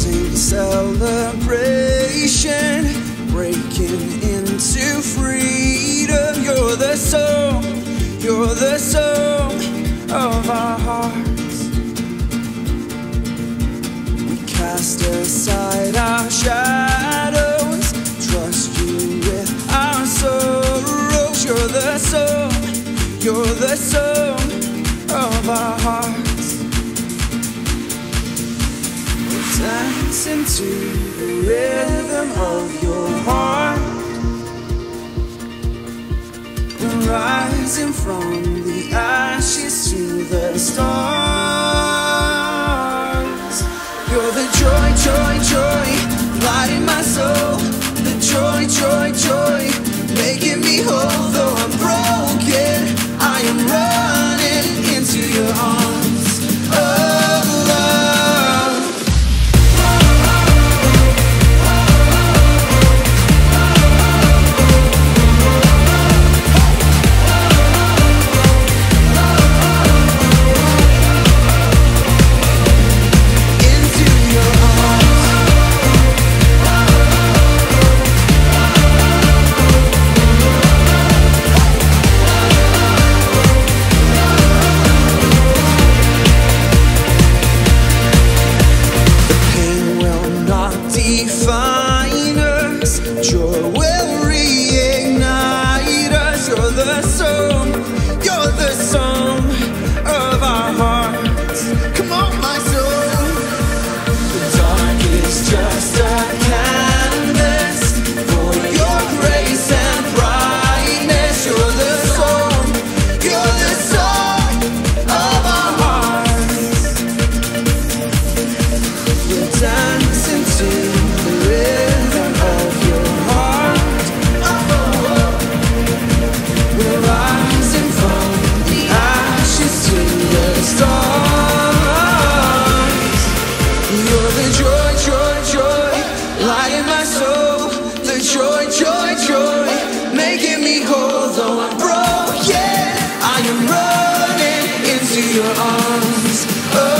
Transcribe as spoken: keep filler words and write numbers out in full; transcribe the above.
sing celebration, breaking into freedom. You're the song, you're the song of our hearts. We cast aside our shadows, trust you with our sorrows. You're the song, you're the song of our hearts. We're dancing to the rhythm of your heart. We're rising from the ashes to the stars. You're the joy, joy, joy, light in my soul. The joy, joy, joy, making me whole. Though I'm broken, I am running into your arms of love. Into your arms. Define us, joy will reignite us. You're the song, you're the song of our hearts. Come on, my soul. The dark is just a canvas for your grace and brightness. You're the song, you're the song of our hearts. We're dancing to joy, joy, joy, making me whole. Though I'm broken, I am running into your arms. Oh.